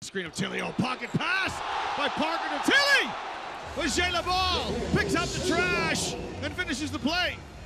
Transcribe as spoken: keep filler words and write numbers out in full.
Screen of Tilly. Oh, pocket pass by Parker to Tilly. But Gelabale picks up the trash and finishes the play.